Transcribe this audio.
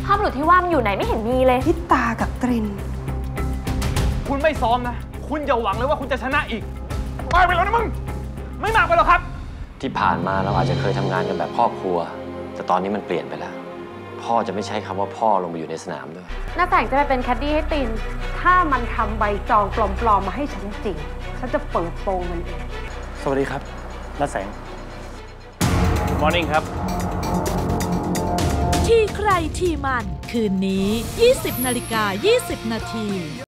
ภาพหลุดที่ว่ามันอยู่ไหนไม่เห็นมีเลยพิตากับตรินคุณไม่ซ้อมนะคุณอย่าหวังเลยว่าคุณจะชนะอีกมากไปแล้วนะมึงไม่มากไปหรอกครับที่ผ่านมาเราอาจจะเคยทำงานกันแบบครอบครัวแต่ตอนนี้มันเปลี่ยนไปแล้วพ่อจะไม่ใช้คำว่าพ่อลงไปอยู่ในสนามด้วยน้าแต่งจะไปเป็นแคดดี้ให้ตินถ้ามันทำใบจองปลอมๆมาให้ฉันจริงฉันจะเปิดโปงมันเองสวัสดีครับน้าแสง Good morning ครับที่ใครที่มันคืนนี้ 20:20 น.